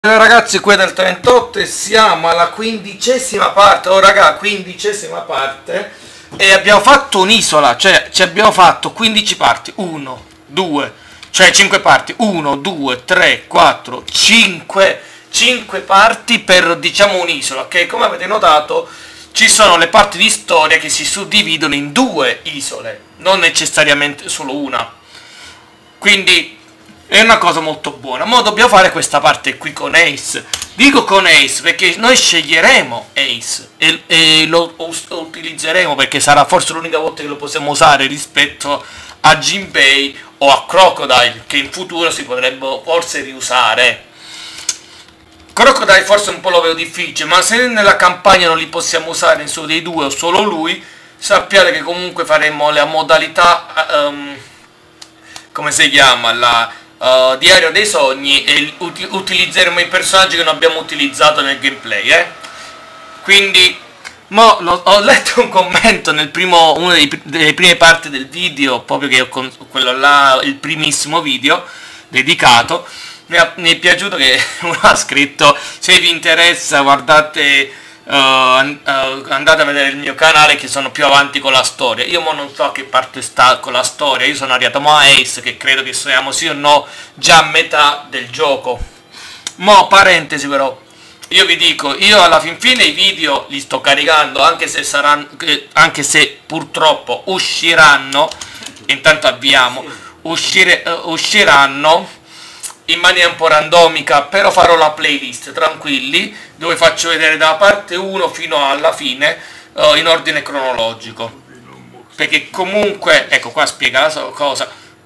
Ragazzi, qui è del 38 e siamo alla 15ª parte. Oh raga, 15ª parte. E abbiamo fatto un'isola, cioè ci abbiamo fatto 15 parti. 1, 2, cioè 5 parti. 1, 2, 3, 4, 5 parti per, diciamo, un'isola. Ok, come avete notato ci sono le parti di storia che si suddividono in due isole, non necessariamente solo una. Quindi è una cosa molto buona. Ma dobbiamo fare questa parte qui con Ace. Dico con Ace perché noi sceglieremo Ace e lo utilizzeremo, perché sarà forse l'unica volta che lo possiamo usare rispetto a Jinbei o a Crocodile, che in futuro si potrebbe forse riusare. Crocodile forse un po' lo vedo difficile, ma se nella campagna non li possiamo usare nessuno dei due o solo lui, sappiate che comunque faremo la modalità come si chiama, Diario dei Sogni, e utilizzeremo i personaggi che non abbiamo utilizzato nel gameplay, Quindi ho letto un commento nel delle prime parti del video, proprio che quello là, il primissimo video dedicato. Mi è piaciuto che uno ha scritto: se vi interessa guardate, andate a vedere il mio canale che sono più avanti con la storia. Io non so a che parte sta con la storia, io sono arrivato a Ace, che credo che siamo sì o no già a metà del gioco. Parentesi però, io vi dico, io alla fin fine i video li sto caricando, anche se purtroppo usciranno, intanto avviamo, usciranno in maniera un po' randomica, però farò la playlist, tranquilli, dove faccio vedere da parte 1 fino alla fine, in ordine cronologico, perché comunque, ecco qua spiega la cosa,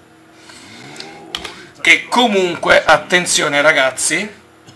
che comunque, attenzione ragazzi,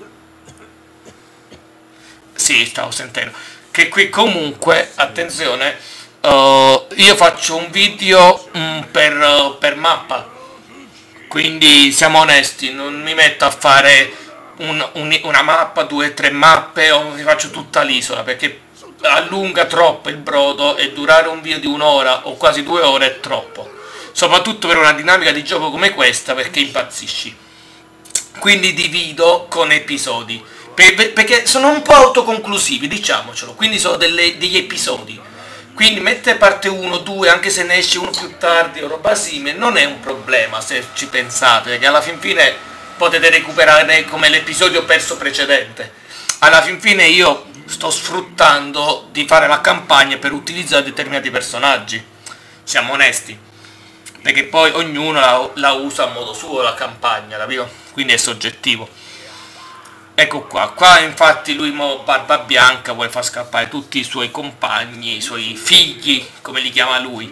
sì, stavo sentendo, che qui comunque, attenzione, io faccio un video per mappa. Quindi siamo onesti, non mi metto a fare una mappa, 2 o 3 mappe, o vi faccio tutta l'isola, perché allunga troppo il brodo e durare un video di 1 ora o quasi 2 ore è troppo. Soprattutto per una dinamica di gioco come questa, perché impazzisci. Quindi divido con episodi, perché sono un po' autoconclusivi, diciamocelo, quindi sono degli episodi. Quindi mettere parte 1, 2, anche se ne esce uno più tardi o roba simile, non è un problema se ci pensate, perché alla fin fine potete recuperare come l'episodio perso precedente. Alla fin fine io sto sfruttando di fare la campagna per utilizzare determinati personaggi, siamo onesti, perché poi ognuno la usa a modo suo la campagna, capito? Quindi è soggettivo. Ecco qua infatti lui Barba Bianca vuole far scappare tutti i suoi compagni, i suoi figli, come li chiama lui.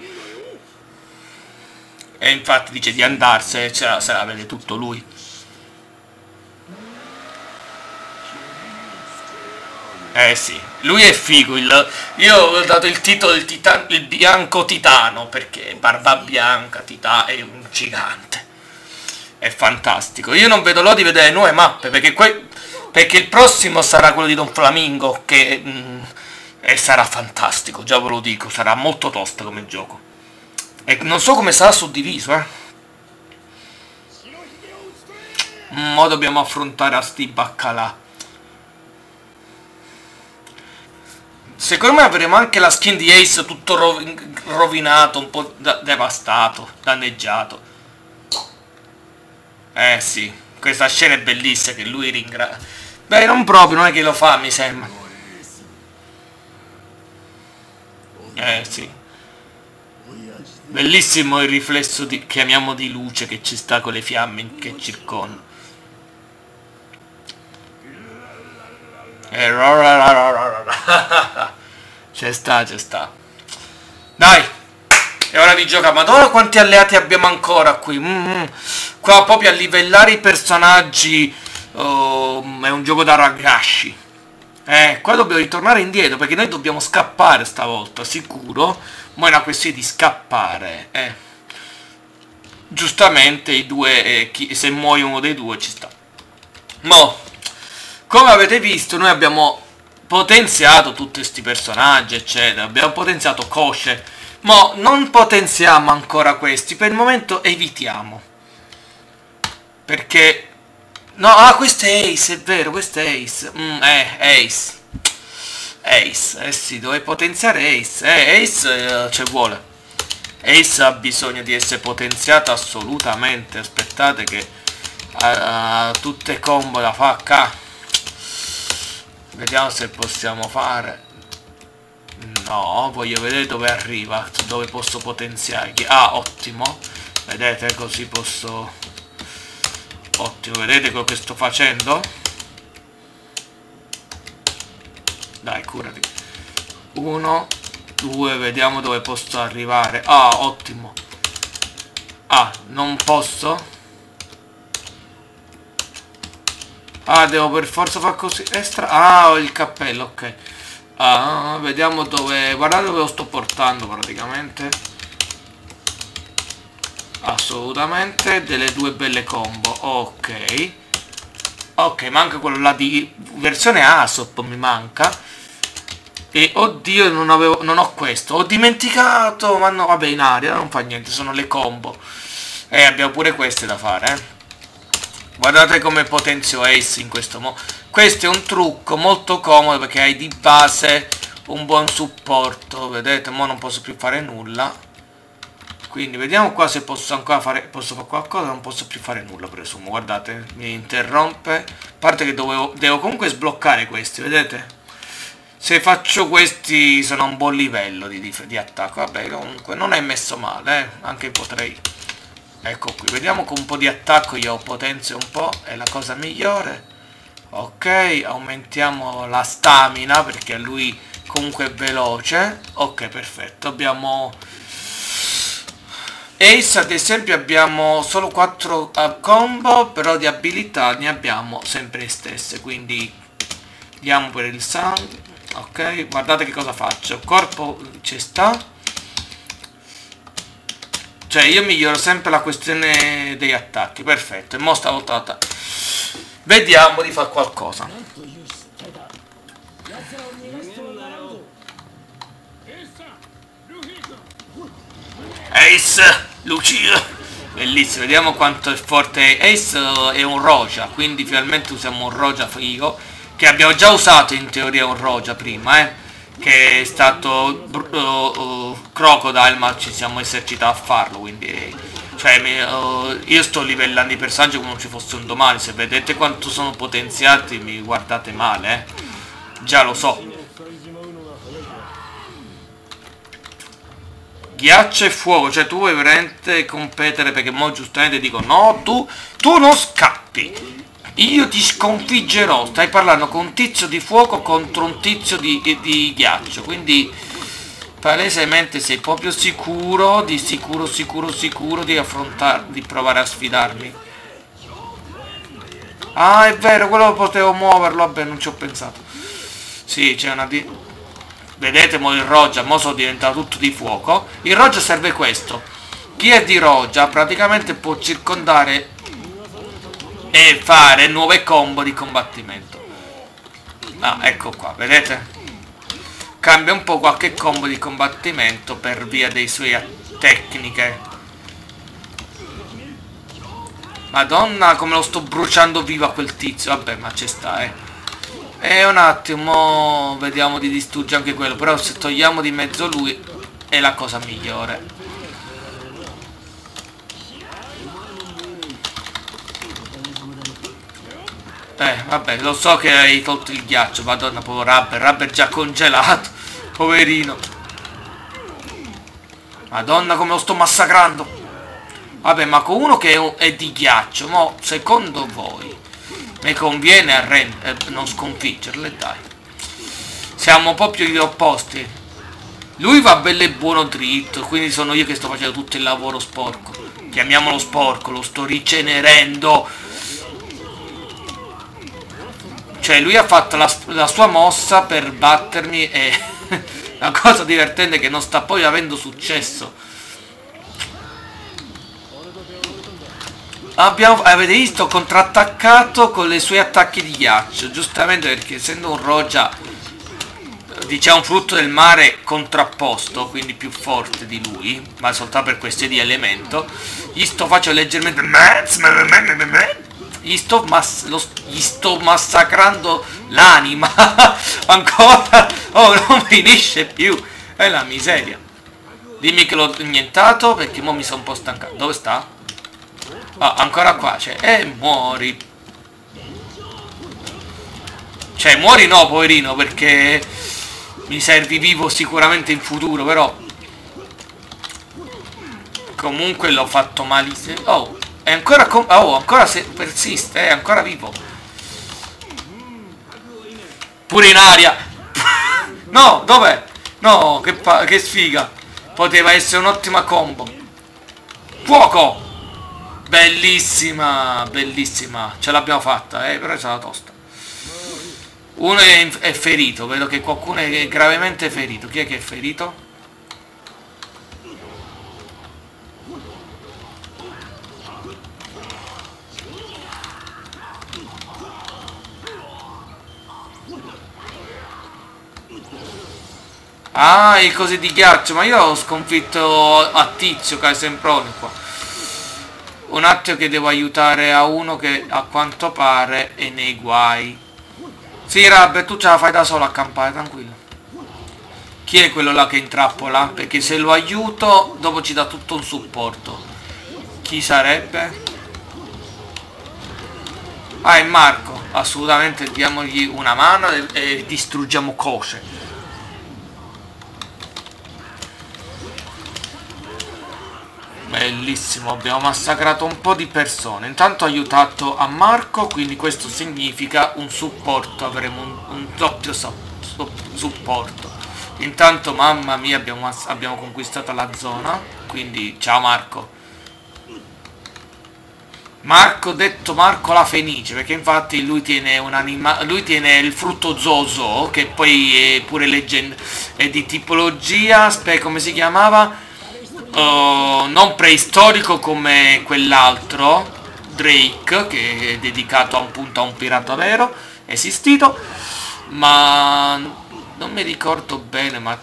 E infatti dice di andarsene, se la vede tutto lui. Sì, lui è figo, io ho dato il titolo il bianco titano, perché Barba Bianca, è un gigante. È fantastico, io non vedo l'ora di vedere nuove mappe, perché il prossimo sarà quello di Don Flamingo, che sarà fantastico, già ve lo dico, sarà molto tosta come gioco. E non so come sarà suddiviso, Mo dobbiamo affrontare a sti baccalà. Secondo me avremo anche la skin di Ace tutto rovinato, un po' devastato, danneggiato. Sì, questa scena è bellissima, che lui ringrazia. Beh, non proprio, non è che lo fa, mi sembra. Sì. Bellissimo il riflesso chiamiamo di luce che ci sta con le fiamme che circondano. C'è sta. Dai, è ora di giocare. Madonna quanti alleati abbiamo ancora qui. Qua proprio a livellare i personaggi. È un gioco da ragazzi. Qua dobbiamo ritornare indietro, perché noi dobbiamo scappare stavolta, sicuro. Ma è una questione di scappare. Giustamente i due, se muore uno dei due ci sta. Come avete visto, noi abbiamo potenziato tutti questi personaggi, eccetera. Abbiamo potenziato Kosher. Ma non potenziamo ancora questi. Per il momento evitiamo. Perché No, ah, questo è Ace, è vero, questo è Ace. Ace. Ace, eh sì, dovevi potenziare Ace. Ace ci vuole. Ace ha bisogno di essere potenziata assolutamente. Aspettate che tutte combo la fa K. Vediamo se possiamo fare. No, voglio vedere dove arriva, dove posso potenziare. Ah, ottimo. Vedete, così posso... Ottimo, vedete quello che sto facendo? Dai, curati. 1, 2, vediamo dove posso arrivare. Ah, ottimo. Ah, non posso? Ah, devo per forza fare così. Extra. Ah, ho il cappello, ok. Ah, vediamo dove... Guardate dove lo sto portando praticamente. Assolutamente. Delle due belle combo. Ok. Ok, manca quello là di versione Aesop, mi manca. E oddio, non ho questo. Ho dimenticato. Ma no, vabbè, in aria, non fa niente, sono le combo. E abbiamo pure queste da fare, Guardate come potenzio Ace in questo modo. Questo è un trucco molto comodo perché hai di base un buon supporto. Vedete, mo non posso più fare nulla. Quindi vediamo qua se posso ancora fare. Posso fare qualcosa, non posso più fare nulla, presumo. Guardate, mi interrompe. A parte che devo comunque sbloccare questi, vedete? Se faccio questi sono a un buon livello di attacco. Vabbè, comunque non è messo male, Anche potrei... Ecco qui, vediamo con un po' di attacco io potenzio un po', è la cosa migliore. Ok, aumentiamo la stamina perché lui comunque è veloce. Ok, perfetto, abbiamo... Ace ad esempio abbiamo solo 4 combo, però di abilità ne abbiamo sempre le stesse, quindi diamo per il sangue. Ok, guardate che cosa faccio, corpo ci sta. Cioè io miglioro sempre la questione degli attacchi, perfetto, e mo stavolta vediamo di fare qualcosa. Ace, Lucia, bellissimo, vediamo quanto è forte. Ace è un Roja, quindi finalmente usiamo un Roja figo, che abbiamo già usato in teoria un Roja prima, che è stato Crocodile, ma ci siamo esercitati a farlo, quindi cioè io sto livellando i personaggi come non ci fosse un domani. Se vedete quanto sono potenziati mi guardate male, già lo so. Ghiaccio e fuoco, cioè tu vuoi veramente competere, perché mo giustamente dico no, tu non scappi, io ti sconfiggerò. Stai parlando con un tizio di fuoco contro un tizio di ghiaccio, quindi palesemente sei proprio sicuro di affrontare, di provare a sfidarmi. Ah, è vero, quello potevo muoverlo, vabbè, non ci ho pensato. Sì, c'è una vedete mo il Roja, mo sono diventato tutto di fuoco. Il Roja serve questo. Chi è di Roja praticamente può circondare e fare nuove combo di combattimento. Ah, ecco qua, vedete? Cambia un po' qualche combo di combattimento per via dei suoi tecniche. Madonna, come lo sto bruciando vivo a quel tizio. Vabbè, ma ci sta, E un attimo, vediamo di distruggere anche quello. Però se togliamo di mezzo lui è la cosa migliore. Vabbè, lo so che hai tolto il ghiaccio. Madonna, povero Rubber già congelato. Poverino. Madonna, come lo sto massacrando. Vabbè, ma con uno che è di ghiaccio, mo, secondo voi mi conviene non sconfiggerle, dai. Siamo proprio gli opposti. Lui va bello e buono dritto, quindi sono io che sto facendo tutto il lavoro sporco. Chiamiamolo sporco, lo sto ricenerendo. Cioè lui ha fatto la sua mossa per battermi e la cosa divertente è che non sta poi avendo successo. Avete visto, contrattaccato con i suoi attacchi di ghiaccio, giustamente perché essendo un Roja, diciamo frutto del mare contrapposto, quindi più forte di lui, ma soltanto per questione di elemento, gli sto facendo leggermente gli sto massacrando l'anima. Ancora. Oh, non finisce più. È la miseria. Dimmi che l'ho nientato, perché mo mi sono un po' stancato. Dove sta? Ah, ancora qua c'è. Muori. Cioè, muori no, poverino, perché mi servi vivo sicuramente in futuro, però comunque l'ho fatto malissimo. Oh, è ancora ancora se persiste, è ancora vivo. Pure in aria. No, dov'è? No, che sfiga. Poteva essere un'ottima combo. Fuoco! Bellissima, bellissima. Ce l'abbiamo fatta, però è stata tosta. Uno è ferito, vedo che qualcuno è gravemente ferito. Chi è che è ferito? Ah, i cosi di ghiaccio, ma io ho sconfitto a Tizio Kaisenproni qua. Un attimo che devo aiutare a uno che a quanto pare è nei guai. Sì, Rab, tu ce la fai da solo a campare, tranquillo. Chi è quello là che intrappola? Perché se lo aiuto, dopo ci dà tutto un supporto. Chi sarebbe? Ah, è Marco. Assolutamente diamogli una mano e distruggiamo cose. Bellissimo, abbiamo massacrato un po' di persone. Intanto ho aiutato a Marco, quindi questo significa un supporto, avremo un doppio supporto. Intanto, mamma mia, abbiamo conquistato la zona, quindi ciao Marco. Marco, detto Marco la Fenice, perché infatti lui tiene lui tiene il frutto Zozo, che poi è pure è di tipologia, aspetta, come si chiamava? Non preistorico come quell'altro Drake, che è dedicato appunto a un pirata vero esistito, ma non mi ricordo bene, ma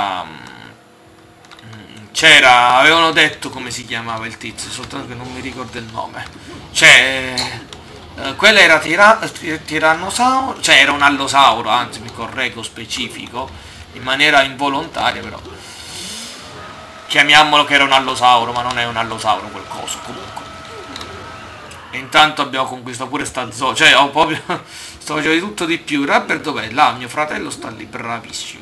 avevano detto come si chiamava il tizio, soltanto che non mi ricordo il nome. Quello era tirannosauro, cioè era un allosauro, anzi mi correggo, specifico in maniera involontaria, però chiamiamolo che era un allosauro, ma non è un allosauro quel coso, comunque. E intanto abbiamo conquistato pure sta zona, cioè ho proprio sto facendo di tutto di più. Rapper dov'è? Là, mio fratello sta lì, bravissimo.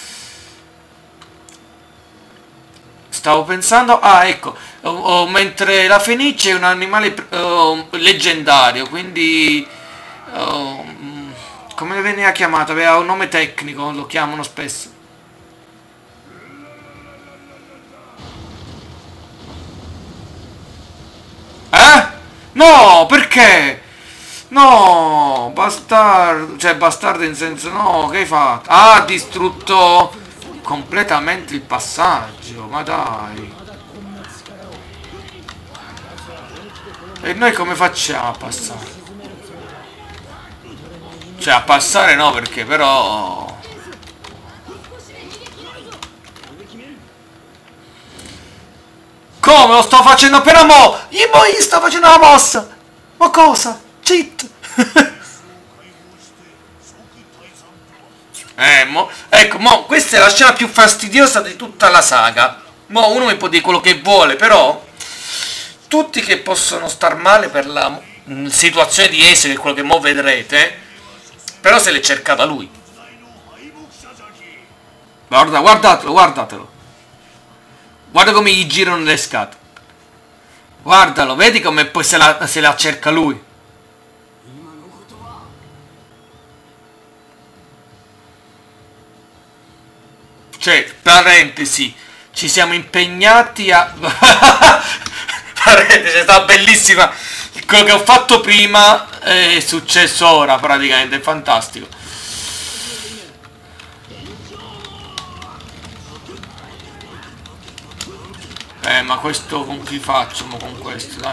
Stavo pensando, ecco, mentre la fenice è un animale leggendario, quindi come veniva chiamato? Aveva un nome tecnico, lo chiamano spesso. No, perché? No, bastardo, cioè bastardo in senso, no, che hai fatto? Ah, ha distrutto completamente il passaggio, ma dai. E noi come facciamo a passare? Cioè a passare no, perché però... Come lo sto facendo appena mo? Gli sto facendo la mossa! Ma cosa? Cheat! Ecco, questa è la scena più fastidiosa di tutta la saga. Mo uno mi può dire quello che vuole, però tutti che possono star male per la situazione di Ace, che è quello che mo vedrete, però se l'è cercata lui. Guardatelo, guardatelo. Guarda come gli girano le scatole. Guardalo, vedi come poi se la cerca lui. Cioè, parentesi, ci siamo impegnati a... parentesi, è stata bellissima. Quello che ho fatto prima è successo ora, praticamente, è fantastico. Ma questo con chi faccio? Ma con questo, dai.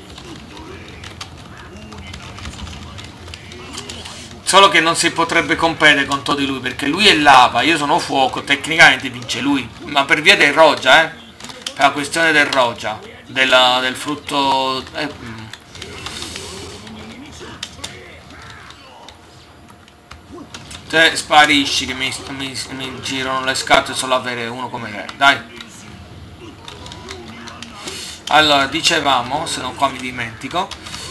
Solo che non si potrebbe competere contro di lui, perché lui è lava, io sono fuoco, tecnicamente vince lui. Ma per via del Roja, per la questione del Roja, del frutto... Te sparisci che mi girano le scatole solo avere uno come te, dai. Allora, dicevamo, se no qua mi dimentico.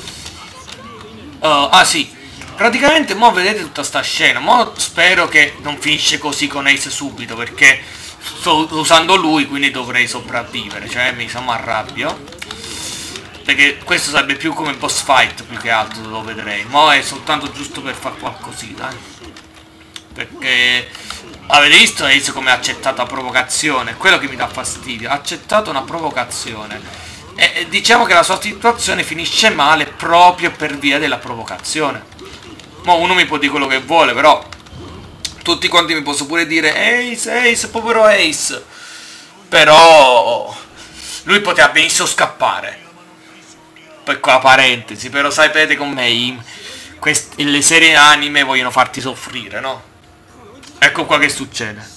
Ah sì, praticamente mo vedete tutta sta scena. Mo spero che non finisce così con Ace subito, perché sto usando lui, quindi dovrei sopravvivere. Cioè mi arrabbio, perché questo sarebbe più come boss fight, più che altro lo vedrei. Mo è soltanto giusto per far qualcosina, perché avete visto Ace come ha accettato la provocazione? Quello che mi dà fastidio, ha accettato una provocazione. E diciamo che la sua situazione finisce male proprio per via della provocazione. Mo uno mi può dire quello che vuole, però tutti quanti mi possono pure dire Ace, Ace, povero Ace. Però lui poteva benissimo scappare. Piccola parentesi, però sapete con me, le serie anime vogliono farti soffrire, no? Ecco qua che succede.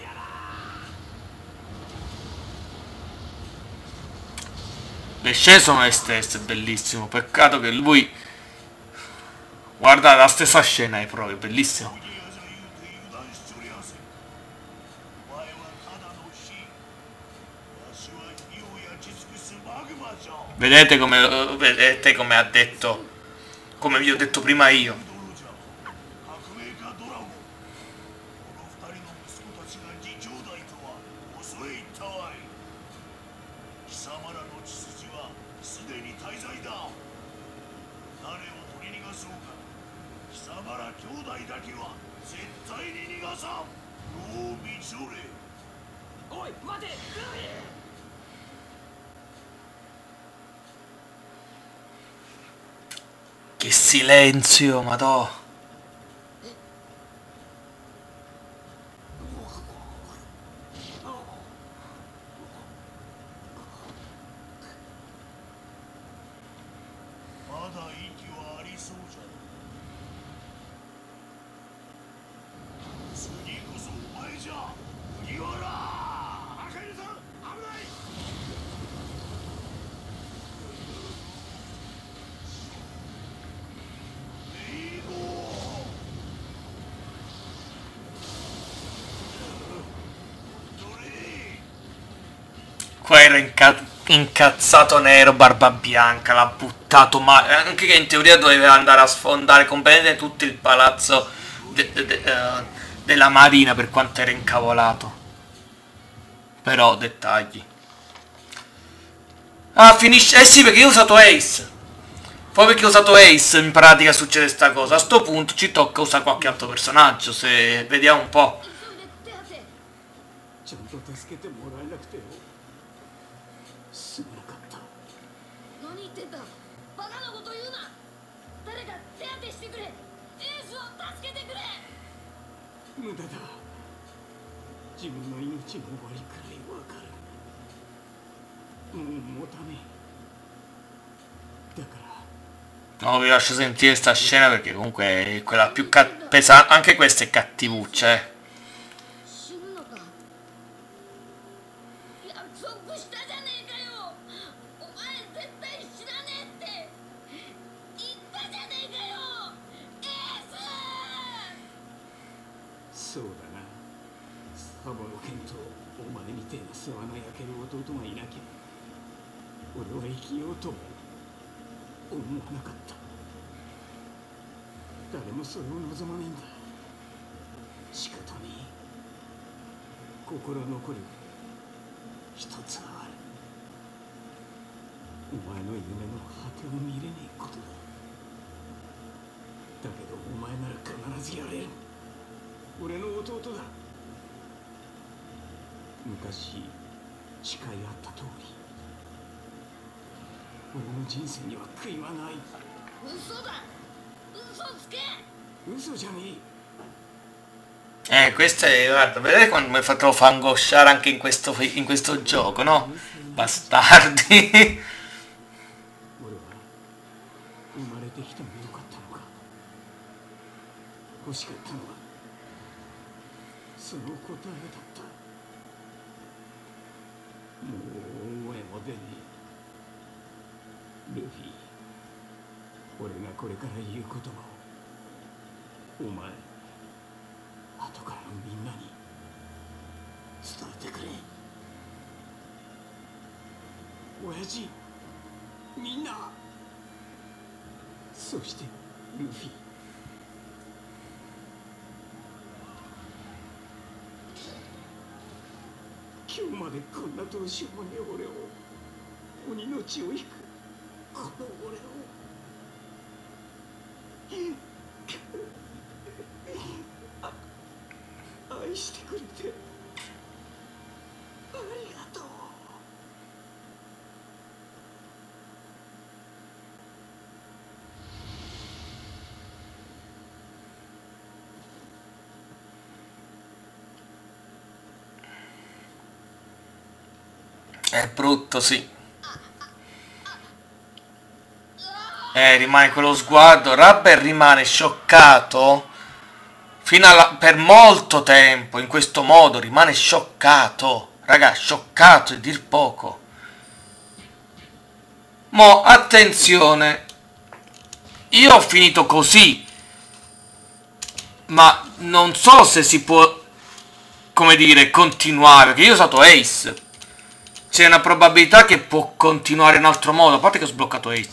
Le scene sono le stesse, bellissimo. Peccato che lui... Guarda, la stessa scena è proprio, bellissimo. Vedete come ha detto, come vi ho detto prima io. Che silenzio, madò. Qua era incazzato nero, barba bianca, l'ha buttato male. Anche che in teoria doveva andare a sfondare completamente tutto il palazzo della marina, per quanto era incavolato. Però, dettagli. Ah, finisce... Eh sì, perché io ho usato Ace. Poi perché ho usato Ace, in pratica succede sta cosa. A sto punto ci tocca usare qualche altro personaggio, se vediamo un po'. No, vi lascio sentire sta scena perché comunque è quella più pesante. Anche questa è cattivuccia, eh. Questo è, guarda, vedete quando mi fa angosciare anche in questo gioco, no? Bastardi. みんなに伝えてくれ。親父、みんな、そしてルフィ。今日までこんなどうしようもねえ俺を、鬼の血を引くこの俺を愛してくれてありがとう。 È brutto, sì. Rimane quello sguardo. Rubber rimane scioccato per molto tempo. In questo modo rimane scioccato. Raga, scioccato è dir poco. Mo' attenzione. Io ho finito così, ma non so se si può, come dire, continuare, perché io ho usato Ace. C'è una probabilità che può continuare in altro modo, a parte che ho sbloccato Ace.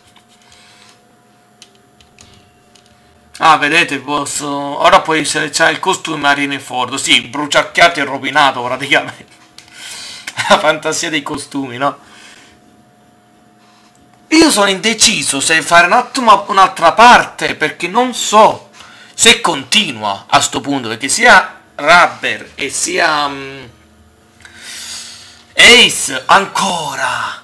Ah, vedete, posso... Ora puoi selezionare il costume Marineford. Sì, bruciacchiato e rovinato praticamente. La fantasia dei costumi, no? Io sono indeciso se fare un attimo un'altra parte, perché non so se continua a sto punto, perché sia Rubber e sia Ace ancora.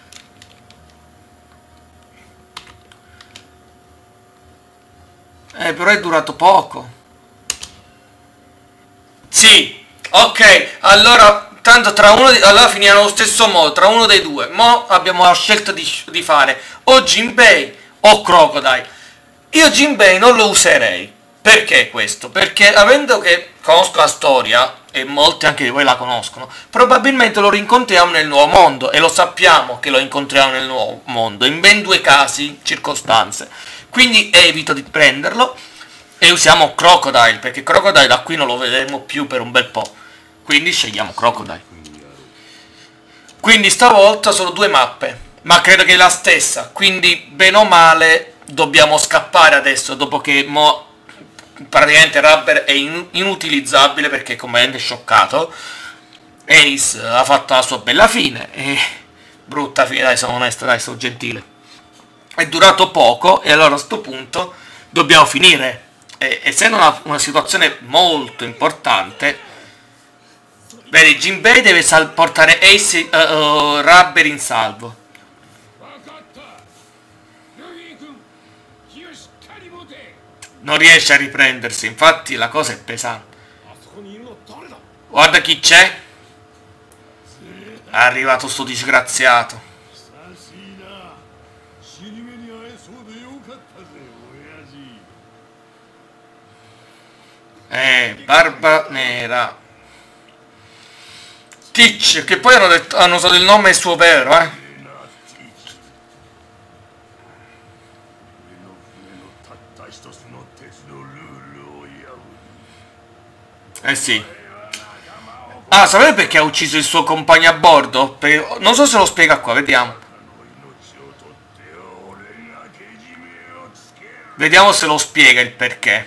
Però è durato poco. Sì, ok, allora tanto tra uno allora finiamo allo stesso modo, tra uno dei due. Mo abbiamo la scelta di fare o Jinbei o Crocodile. Io Jinbei non lo userei. Perché questo? Perché avendo che conosco la storia, e molti anche di voi la conoscono, probabilmente lo rincontriamo nel nuovo mondo, e lo sappiamo che lo incontriamo nel nuovo mondo, in ben due casi, circostanze. Quindi evito di prenderlo e usiamo Crocodile, perché Crocodile da qui non lo vedremo più per un bel po'. Quindi scegliamo Crocodile. Quindi stavolta sono due mappe, ma credo che è la stessa, quindi bene o male dobbiamo scappare adesso, dopo che praticamente Rubber è inutilizzabile perché è completamente scioccato. Ace ha fatto la sua bella fine, e brutta fine, dai, sono onesto, dai, sono gentile. È durato poco e allora a sto punto dobbiamo finire. Essendo una situazione molto importante, vedi, Jinbei deve portare Ace, Rubber in salvo. Non riesce a riprendersi, infatti la cosa è pesante. Guarda chi c'è. È arrivato sto disgraziato. Barba Nera. Teach, che poi hanno usato il nome suo vero, sì. Ah, sapete perché ha ucciso il suo compagno a bordo? Non so se lo spiega qua, vediamo. Vediamo se lo spiega il perché.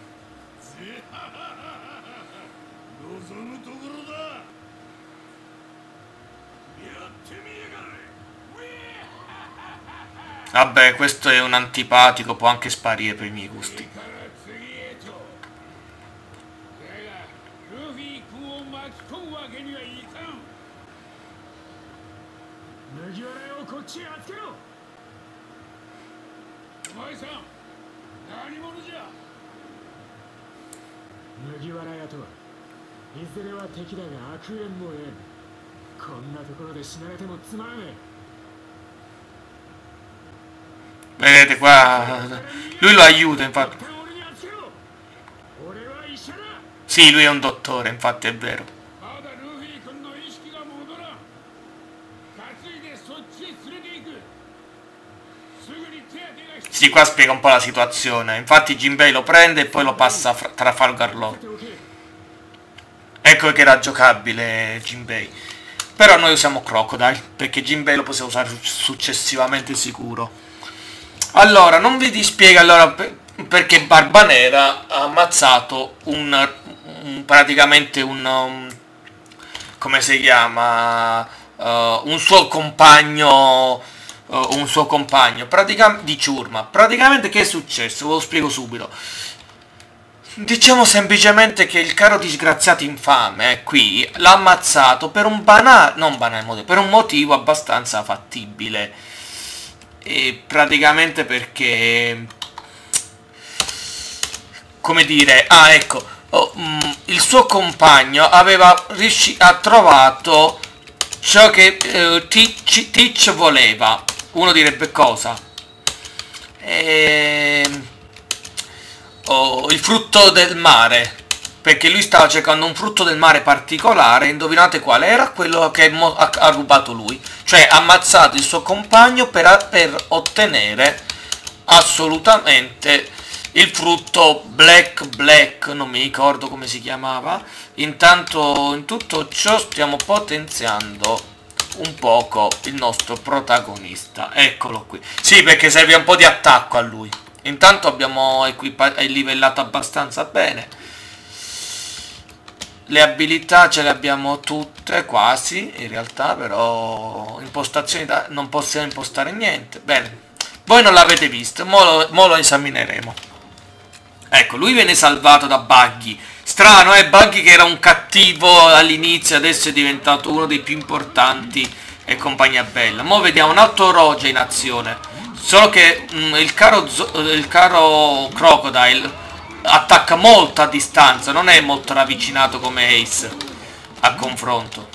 Vabbè, questo è un antipatico, può anche sparire per i miei gusti. Vedete qua, lui lo aiuta, infatti. Sì, lui è un dottore, infatti è vero. Sì, qua spiega un po' la situazione. Infatti Jinbei lo prende e poi lo passa a Trafalgar Law. Ecco che era giocabile Jinbei. Però noi usiamo Crocodile, perché Jinbei lo possiamo usare successivamente sicuro. Allora, non vi dispiego allora perché Barba Nera ha ammazzato praticamente come si chiama? Un suo compagno, di ciurma. Praticamente che è successo? Ve lo spiego subito. Diciamo semplicemente che il caro disgraziato infame qui l'ha ammazzato per un non banale motivo, per un motivo abbastanza fattibile. E praticamente perché, come dire, ecco, il suo compagno ha trovato ciò che Teach voleva. Uno direbbe cosa? Il frutto del mare, perché lui stava cercando un frutto del mare particolare. Indovinate quale era? Quello che ha rubato lui, cioè ha ammazzato il suo compagno per ottenere assolutamente il frutto black, non mi ricordo come si chiamava. Intanto in tutto ciò stiamo potenziando un poco il nostro protagonista, eccolo qui. Sì, perché serve un po' di attacco a lui. Intanto abbiamo livellato abbastanza bene. Le abilità ce le abbiamo tutte, quasi, in realtà, però impostazioni non possiamo impostare niente. Bene, voi non l'avete visto, mo lo esamineremo. Ecco, lui viene salvato da Buggy. Strano, Buggy che era un cattivo all'inizio, adesso è diventato uno dei più importanti e compagnia bella. Mo vediamo un altro Roger in azione. Solo che il caro Crocodile attacca molto a distanza, non è molto ravvicinato come Ace a confronto.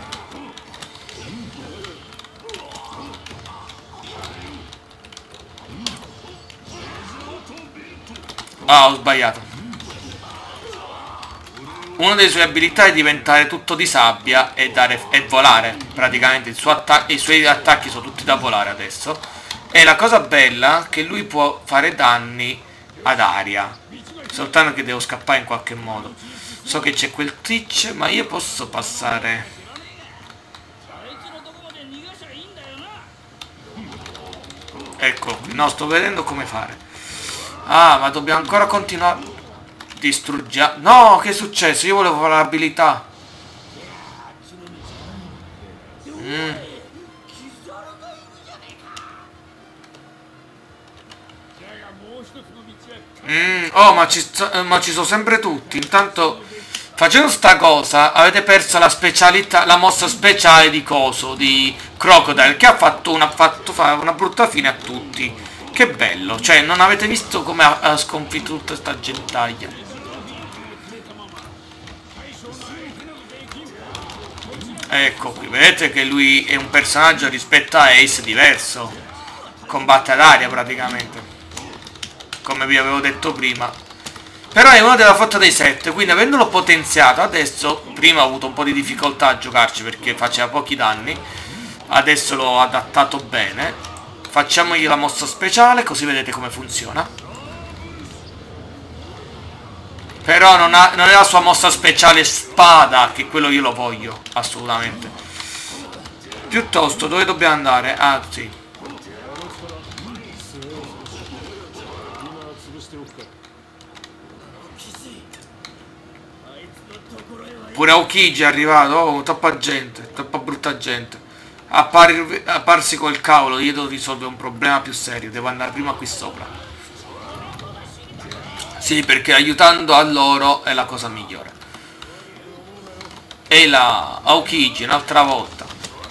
Ho sbagliato. Una delle sue abilità è diventare tutto di sabbia e volare. Praticamente i suoi attacchi sono tutti da volare adesso. E la cosa bella è che lui può fare danni ad aria, soltanto che devo scappare in qualche modo. So che c'è quel Teach, ma io posso passare. Ecco qui, no, sto vedendo come fare. Ma dobbiamo ancora continuare. Distruggiamo. No, che è successo? Io volevo fare l'abilità. Ma ci sono sempre tutti. Intanto, facendo sta cosa, avete perso la specialità, la mossa speciale di coso, di Crocodile, che ha fatto fare una brutta fine a tutti. Che bello, cioè non avete visto come ha sconfitto tutta sta gentaglia. Ecco qui, vedete che lui è un personaggio rispetto a Ace diverso. Combatte ad aria praticamente, come vi avevo detto prima. Però è una della flotta dei 7, quindi avendolo potenziato adesso, prima ho avuto un po' di difficoltà a giocarci perché faceva pochi danni, adesso l'ho adattato bene. Facciamogli la mossa speciale, così vedete come funziona. Però non è la sua mossa speciale spada, che quello io lo voglio, assolutamente. Piuttosto, dove dobbiamo andare? Ah, sì. Pure Aokiji è arrivato, oh, troppa gente, troppa brutta gente. Apparsi col cavolo, io devo risolvere un problema più serio, devo andare prima qui sopra. Sì, perché aiutando a loro è la cosa migliore. E la Aokiji un'altra volta.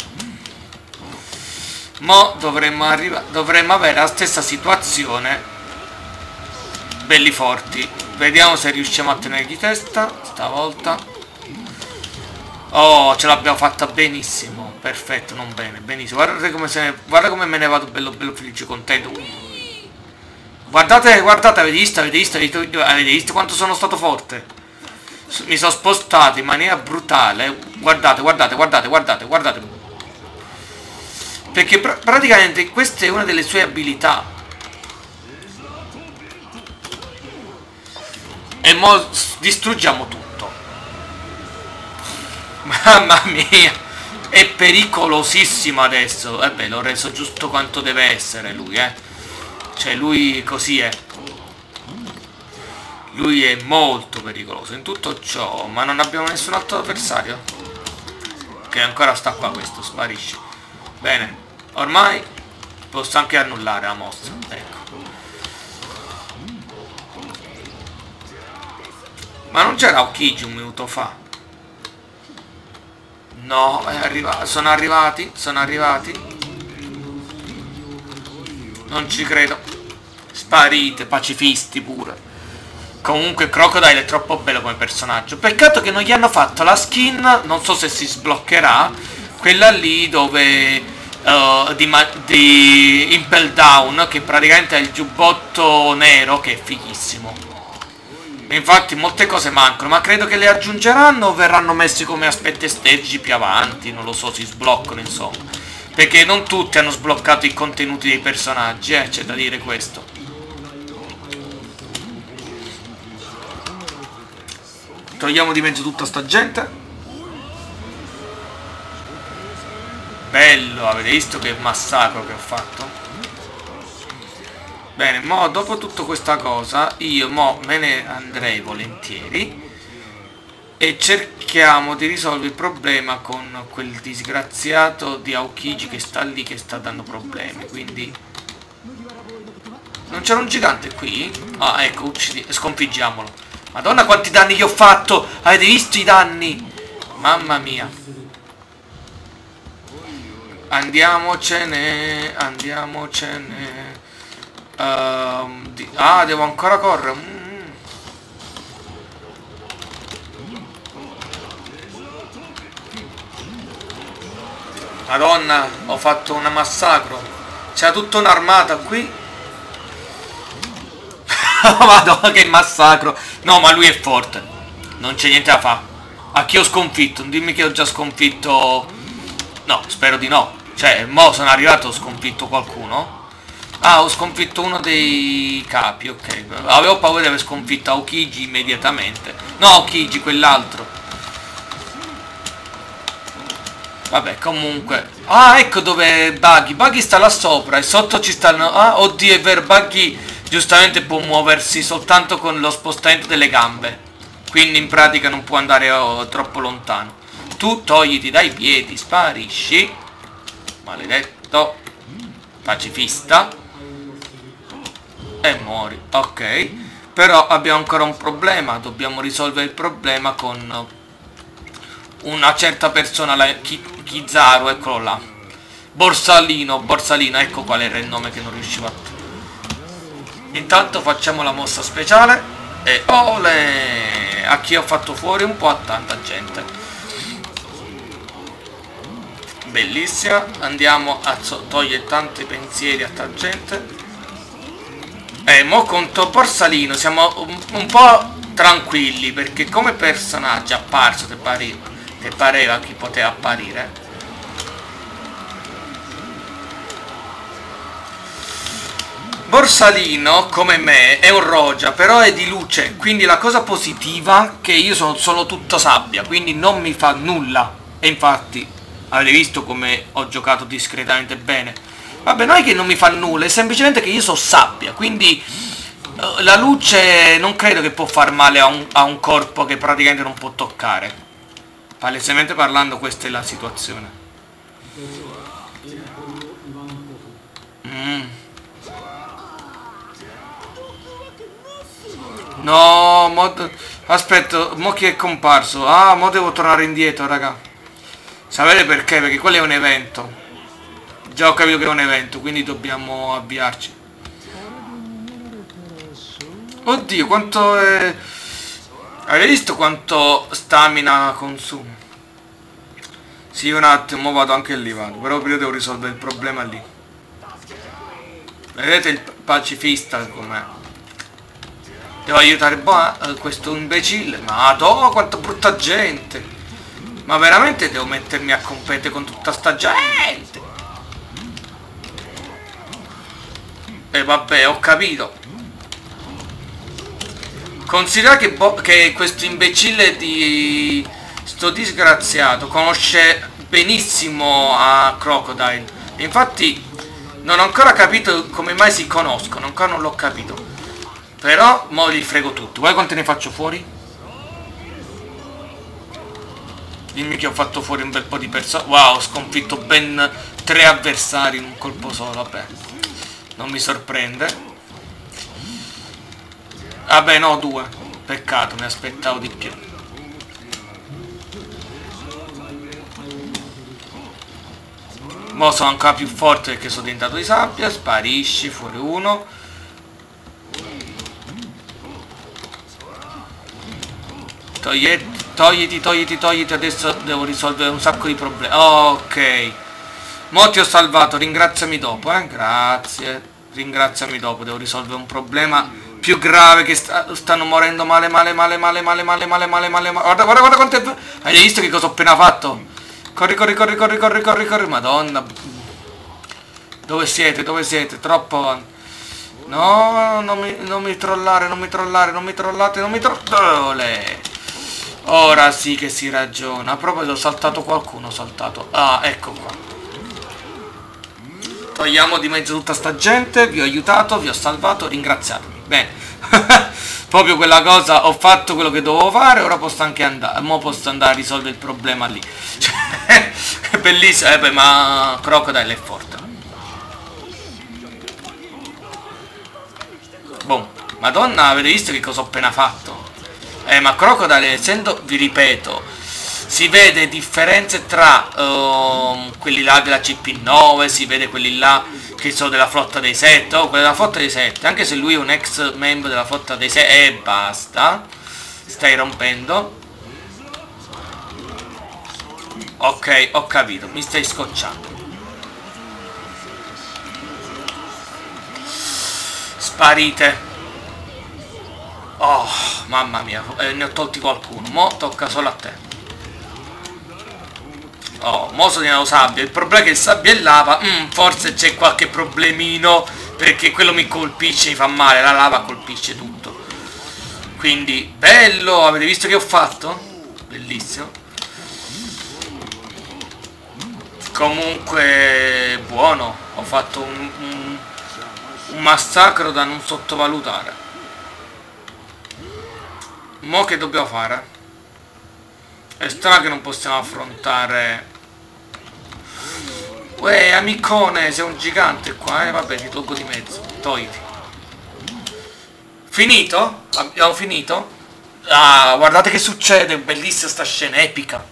Mo dovremmo avere la stessa situazione. Belli forti. Vediamo se riusciamo a tenergli testa stavolta. Oh, ce l'abbiamo fatta benissimo. Perfetto, non bene, benissimo. Guarda come me ne vado bello felice, contento. Guardate, avete visto quanto sono stato forte? Mi sono spostato in maniera brutale. Guardate. Perché praticamente questa è una delle sue abilità. E mo distruggiamo tutto. Mamma mia, è pericolosissimo adesso. Vabbè, l'ho reso giusto quanto deve essere lui, cioè lui così è. Lui è molto pericoloso in tutto ciò. Ma non abbiamo nessun altro avversario? Che ancora sta qua, questo sparisce. Bene, ormai posso anche annullare la mossa. Ecco. Ma non c'era Aokiji un minuto fa? No, sono arrivati. Non ci credo. Sparite, pacifisti pure. Comunque Crocodile è troppo bello come personaggio. Peccato che non gli hanno fatto la skin, non so se si sbloccherà, quella lì dove di Impel Down, che praticamente è il giubbotto nero, che è fighissimo. E infatti molte cose mancano, ma credo che le aggiungeranno o verranno messi come aspetti estetici più avanti, non lo so, si sbloccano insomma. Perché non tutti hanno sbloccato i contenuti dei personaggi, c'è da dire questo. Togliamo di mezzo tutta sta gente. Bello, avete visto che massacro che ho fatto? Bene, mo dopo tutta questa cosa io mo me ne andrei volentieri e cerchiamo di risolvere il problema con quel disgraziato di Aokiji che sta lì, che sta dando problemi. Quindi non c'era un gigante qui? Ah, ecco, sconfiggiamolo. Madonna quanti danni gli ho fatto! Avete visto i danni? Mamma mia. Andiamocene. Devo ancora correre. Madonna, ho fatto un massacro. C'era tutta un'armata qui. Madonna che massacro. No, ma lui è forte. Non c'è niente da fare. A chi ho sconfitto? Dimmi che ho già sconfitto. No, spero di no. Cioè, mo sono arrivato, ho sconfitto qualcuno. Ah, ho sconfitto uno dei capi, ok. Avevo paura di aver sconfitto Aokiji immediatamente. No, Aokiji, quell'altro. Vabbè, comunque. Ah, ecco dove Buggy. Buggy sta là sopra e sotto ci stanno. Ah, oddio, è vero, Buggy giustamente può muoversi soltanto con lo spostamento delle gambe. Quindi in pratica non può andare troppo lontano. Tu togliti dai piedi, sparisci. Maledetto. Pacifista. E muori. Ok. Però abbiamo ancora un problema. Dobbiamo risolvere il problema con una certa persona, Kizaru, eccolo là. Borsalino, ecco qual era il nome che non riuscivo a... Intanto facciamo la mossa speciale e ole! A chi ho fatto fuori un po' a tanta gente. Bellissima. Andiamo a togliere tanti pensieri a tanta gente. Mo conto Borsalino siamo un po' tranquilli, perché come personaggio apparso che pareva chi poteva apparire. Borsalino, come me, è un Roja, però è di luce, quindi la cosa positiva è che io sono tutto sabbia, quindi non mi fa nulla. E infatti, avete visto come ho giocato discretamente bene. Vabbè, non è che non mi fa nulla, è semplicemente che io sono sabbia, quindi la luce non credo che può far male a un corpo che praticamente non può toccare. Palesemente parlando, questa è la situazione. No, aspetta, mo chi è comparso? Ah, mo devo tornare indietro, raga. Sapete perché? Perché quello è un evento. Già ho capito che è un evento, quindi dobbiamo avviarci. Oddio, quanto è... Avete visto quanto stamina consuma? Sì, un attimo, vado anche lì, vado. Però prima devo risolvere il problema lì. Vedete il pacifista com'è? Devo aiutare questo imbecille. Madonna, quanta brutta gente. Ma veramente devo mettermi a competere con tutta sta gente? E vabbè, ho capito. Considera che questo imbecille di sto disgraziato conosce benissimo a Crocodile. Infatti non ho ancora capito come mai si conoscono, ancora non l'ho capito. Però mo li frego tutti. Guarda quante ne faccio fuori? Dimmi che ho fatto fuori un bel po' di persone. Wow, ho sconfitto ben 3 avversari in un colpo solo. Vabbè, non mi sorprende. Vabbè, no, 2. Peccato, mi aspettavo di più. Mo sono ancora più forte perché sono diventato di sabbia. Sparisci, fuori uno. Togliti, adesso devo risolvere un sacco di problemi. Ok. Mo ti ho salvato, ringraziami dopo, Grazie. Ringraziami dopo, devo risolvere un problema più grave che stanno morendo male. Guarda quanto è... Hai visto che cosa ho appena fatto? Corri, madonna. Dove siete? Troppo avanti. No, non mi trollate. Ora sì che si ragiona. Proprio ho saltato qualcuno, Ah, ecco qua. Togliamo di mezzo tutta sta gente. Vi ho aiutato, vi ho salvato, ringraziatemi. Bene. Proprio quella cosa, ho fatto quello che dovevo fare. Ora posso anche andare. Mo posso andare a risolvere il problema lì. È bellissimo. Beh, ma Crocodile è forte. Boh. Madonna, avete visto che cosa ho appena fatto? Ma Crocodile, essendo, vi ripeto, si vede differenze tra quelli là della CP9, si vede quelli là che sono della flotta dei 7, quella della flotta dei 7, anche se lui è un ex membro della flotta dei 6, e basta, stai rompendo. Ok, ho capito, mi stai scocciando. Sparite. Oh, mamma mia, ne ho tolti qualcuno. Mo tocca solo a te. Oh, mo sono diventato sabbia. Il problema è che il sabbia e lava. Forse c'è qualche problemino, perché quello mi colpisce, mi fa male. La lava colpisce tutto. Quindi, bello. Avete visto che ho fatto? Bellissimo. Comunque, buono. Ho fatto un massacro da non sottovalutare. Mo che dobbiamo fare? È strano che non possiamo affrontare... Uè, amicone, sei un gigante qua, vabbè, ti tolgo di mezzo. Togliti. Finito? Abbiamo finito? Ah, guardate che succede, bellissima sta scena, epica.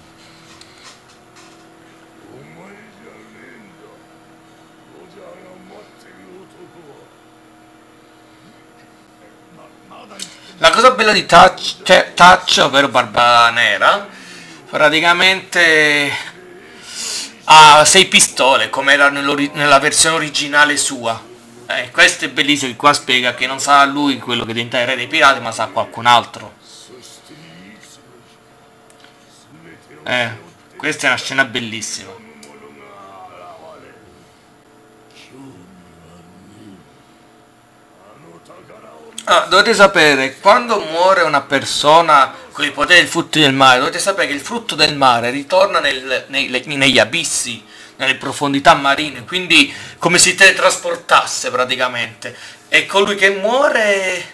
La cosa bella di Touch, ovvero Barba Nera, praticamente ha 6 pistole, come era nella versione originale sua. Questo è bellissimo, che qua spiega che non sarà lui quello che diventa il re dei pirati, ma sarà qualcun altro. Questa è una scena bellissima. Dovete sapere, quando muore una persona con i poteri del frutto del mare, dovete sapere che il frutto del mare ritorna negli abissi, nelle profondità marine, quindi come si teletrasportasse praticamente. E colui che muore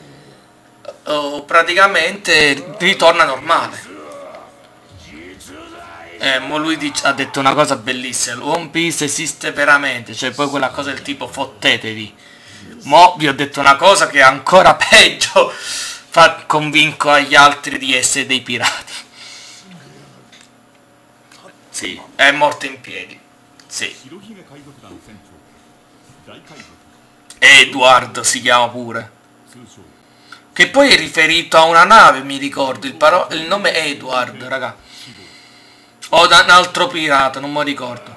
praticamente ritorna normale. Mo lui ha detto una cosa bellissima: One Piece esiste veramente, cioè poi quella cosa del tipo fottetevi. Mo vi ho detto una cosa che è ancora peggio, convinco agli altri di essere dei pirati. Sì, è morto in piedi. Sì. Edward si chiama pure. Che poi è riferito a una nave, mi ricordo, il nome è Edward, raga. O da un altro pirata, non mi ricordo.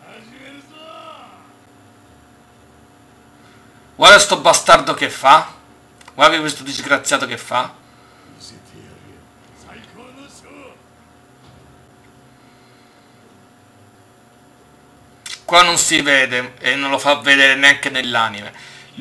Guarda sto bastardo che fa. Guarda questo disgraziato che fa. Qua non si vede e non lo fa vedere neanche nell'anime.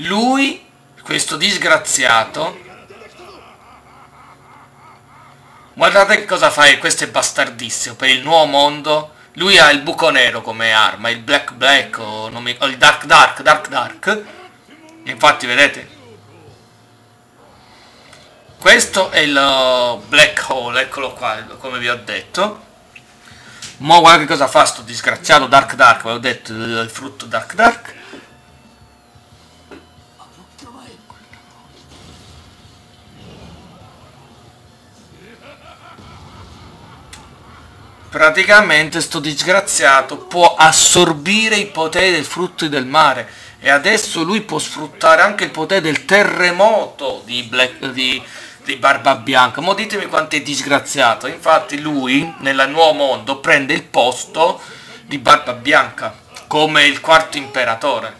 Lui, questo disgraziato, Guardate che cosa fa, questo è bastardissimo, per il nuovo mondo. Lui ha il buco nero come arma, il Black Black o, non mi, o il Dark Dark. Infatti vedete, questo è il Black Hole, eccolo qua, come vi ho detto. Mo guarda che cosa fa sto disgraziato Dark, ve l'ho detto, il frutto Dark. Praticamente sto disgraziato può assorbire i poteri del frutto del mare e adesso lui può sfruttare anche il potere del terremoto di Barba Bianca. Mo ditemi quanto è disgraziato. Infatti lui nel nuovo mondo prende il posto di Barba Bianca come il quarto imperatore.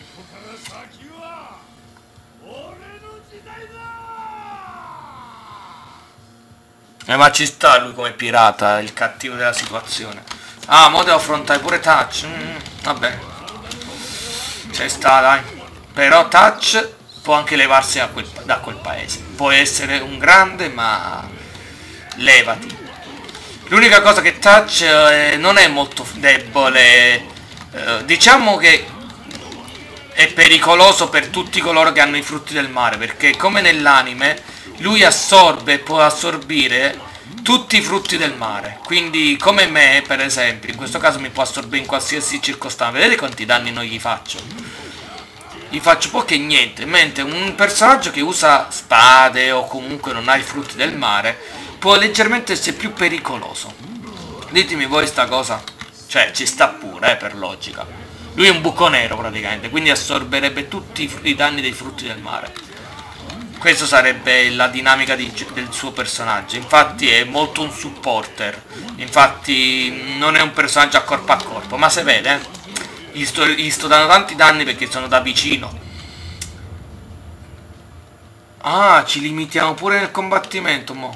Ma ci sta lui come pirata, il cattivo della situazione. Ah, mo devo affrontare pure Touch. Vabbè. Ci sta, dai. Però Touch può anche levarsi da quel paese. Può essere un grande, ma levati. L'unica cosa che Touch non è molto debole. Diciamo che è pericoloso per tutti coloro che hanno i frutti del mare, perché come nell'anime lui può assorbire tutti i frutti del mare, quindi come me per esempio, in questo caso mi può assorbire in qualsiasi circostanza. Vedete quanti danni non gli faccio? Gli faccio poco e niente, mentre un personaggio che usa spade o comunque non ha i frutti del mare può leggermente essere più pericoloso. Ditemi voi sta cosa, cioè ci sta pure per logica. Lui è un buco nero praticamente, quindi assorberebbe tutti i danni dei frutti del mare. Questa sarebbe la dinamica del suo personaggio. Infatti è molto un supporter. Infatti non è un personaggio a corpo, ma se vede, gli sto dando tanti danni perché sono da vicino. Ah, ci limitiamo pure nel combattimento, mo.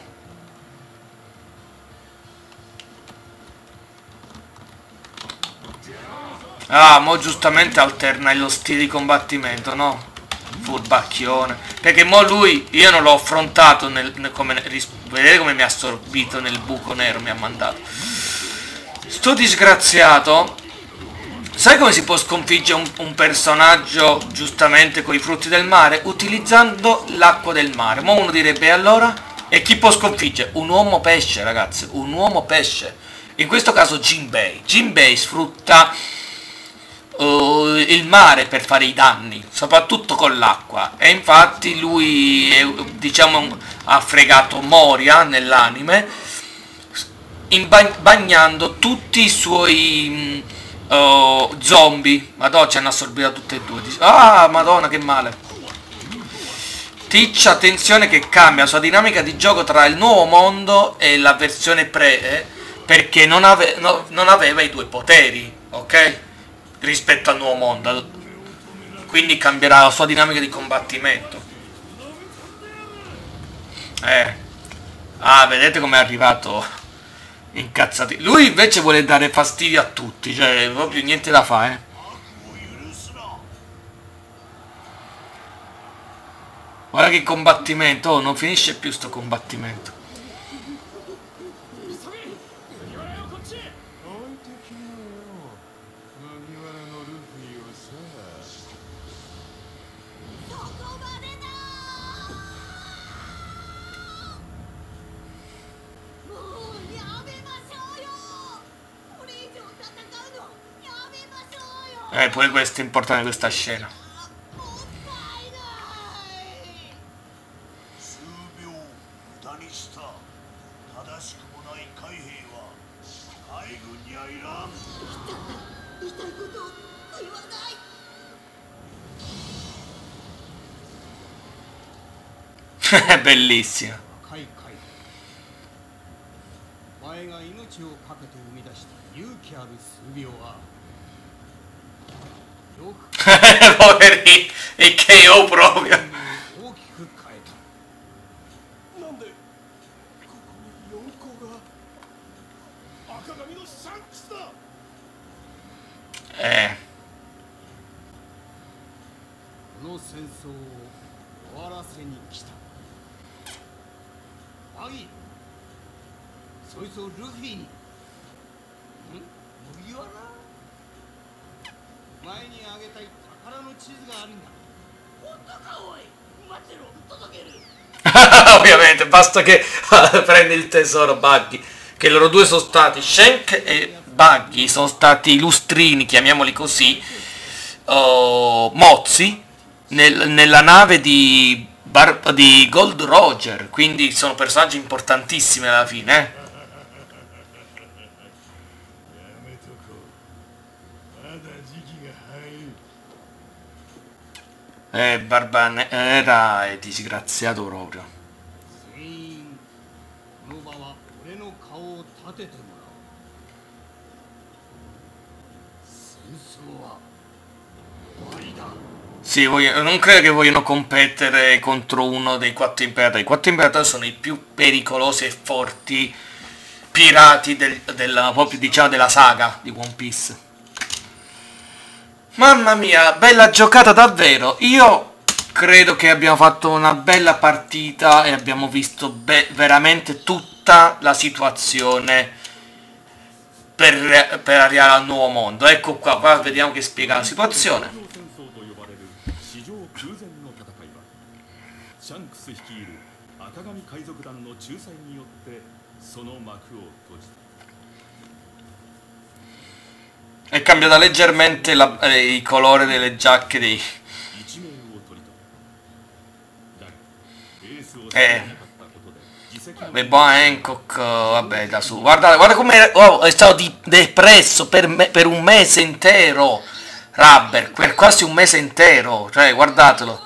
Ah, mo giustamente alterna lo stile di combattimento, no? Furbacchione. Perché mo lui, io non l'ho affrontato vedete come mi ha assorbito nel buco nero, mi ha mandato. Sto disgraziato. Sai come si può sconfiggere un personaggio giustamente con i frutti del mare? Utilizzando l'acqua del mare. Mo uno direbbe allora? E chi può sconfiggere? Un uomo pesce, ragazzi. Un uomo pesce. In questo caso Jinbei. Jinbei sfrutta il mare per fare i danni, soprattutto con l'acqua, e infatti lui diciamo ha fregato Moria nell'anime bagnando tutti i suoi zombie. Madonna, ci hanno assorbito tutte e due. Ah, madonna, che male. Teach, attenzione che cambia la sua dinamica di gioco tra il nuovo mondo e la versione pre, perché non aveva i due poteri, ok? Rispetto al nuovo mondo, quindi cambierà la sua dinamica di combattimento. Ah, vedete com'è arrivato incazzati. Lui invece vuole dare fastidio a tutti, cioè proprio niente da fare. Guarda che combattimento, oh, non finisce più sto combattimento. Pure questo è importante, questa scena. È bellissima. Poveri, il KO proprio. そいつをルフィに麦わら前にあげたい宝の地図があるんだ。本当かおい、待ってろ、届ける。 Ovviamente, basta che prendi il tesoro Buggy. Che loro due sono stati, Shank e Buggy, sono stati i lustrini, chiamiamoli così, mozzi, nella nave di Gold Roger, quindi sono personaggi importantissimi alla fine, Barbanera è disgraziato proprio. 全員この場は俺の顔を立ててもらおう。戦争は終わりだ。 Sì, non credo che vogliono competere contro uno dei 4 imperatori. I 4 imperatori sono i più pericolosi e forti pirati proprio, diciamo, della saga di One Piece. Mamma mia, bella giocata davvero. Io credo che abbiamo fatto una bella partita e abbiamo visto veramente tutta la situazione per arrivare al nuovo mondo. Ecco qua vediamo che spiega la situazione. シャンクス率いる赤髪海賊団の仲裁によってその幕を閉じた。È cambiata leggermente il colore delle giacche dei... Boh, Hancock, vabbè, da su. Guarda come è stato depresso per un mese intero. Rubber, per quasi un mese intero. Cioè, guardatelo.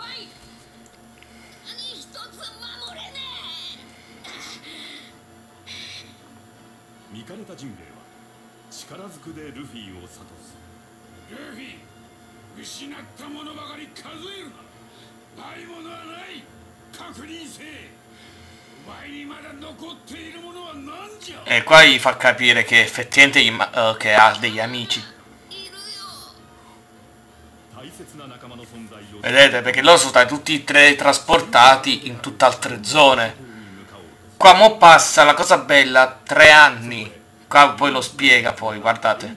見かねた人類は力ずくでルフィを諭す。ルフィ、失ったものばかり数えるな。ないものはない。確認せえ。お前にまだ残っているものは何じゃ。E qua gli fa capire che effettivamente che ha degli amici. Vedete, perché loro sono stati tutti e tre trasportati in tutt'altre zone. Qua mo passa la cosa bella, 3 anni. Qua poi lo spiega poi, guardate.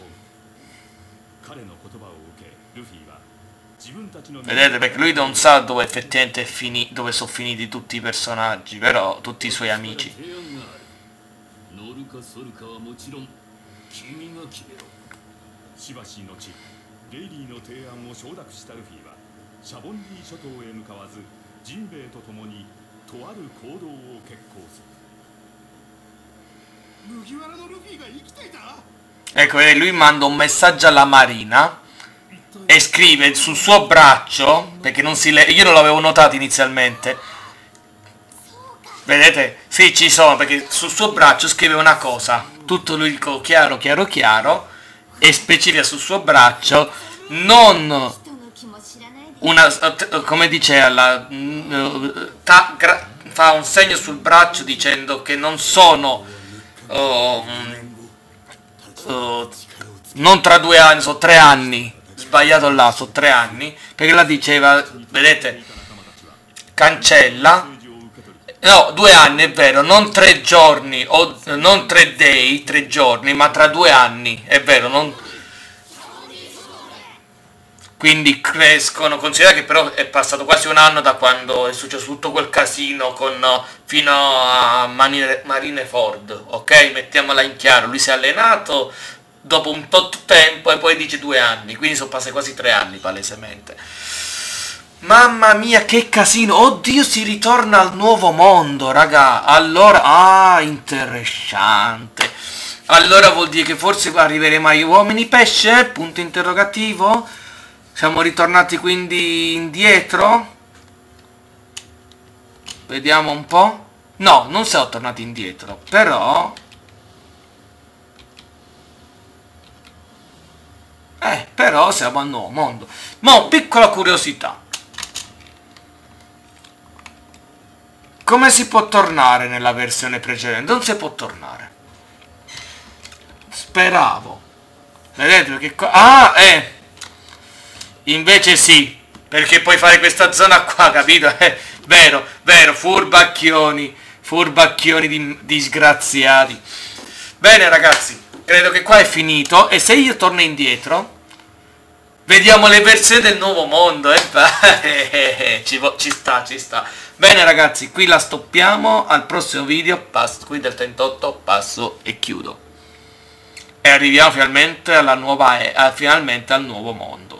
Vedete, perché lui non sa dove effettivamente dove sono finiti tutti i personaggi, però tutti i suoi amici. Ecco, lui manda un messaggio alla Marina e scrive sul suo braccio, perché non si io non l'avevo notato inizialmente, vedete? Sì, ci sono, perché sul suo braccio scrive una cosa, tutto lui chiaro chiaro chiaro, e specifica sul suo braccio non una, come dice fa un segno sul braccio dicendo che non sono non tra 2 anni, sono 3 anni, sbagliato là, sono 3 anni, perché la diceva, vedete, cancella, no, 2 anni è vero, non 3 giorni, o non 3 day, 3 giorni, ma tra 2 anni, è vero, non... Quindi crescono, considera che però è passato quasi 1 anno da quando è successo tutto quel casino fino a Marineford, ok? Mettiamola in chiaro, lui si è allenato dopo un tot tempo e poi dice 2 anni, quindi sono passati quasi 3 anni palesemente. Mamma mia, che casino, oddio, si ritorna al nuovo mondo, raga, allora, interessante. Allora vuol dire che forse arriveremo agli uomini pesce, punto interrogativo? Siamo ritornati quindi indietro? Vediamo un po'. No, non siamo tornati indietro, però... però siamo al nuovo mondo. Mo, piccola curiosità. Come si può tornare nella versione precedente? Non si può tornare. Speravo. Vedete perché qua... Invece sì, perché puoi fare questa zona qua, capito? Vero, furbacchioni. Furbacchioni disgraziati. Bene ragazzi, credo che qua è finito. E se io torno indietro, vediamo le versioni del nuovo mondo. Ci sta. Bene ragazzi, qui la stoppiamo. Al prossimo video, qui del 38, passo e chiudo. E arriviamo finalmente alla nuova finalmente al nuovo mondo.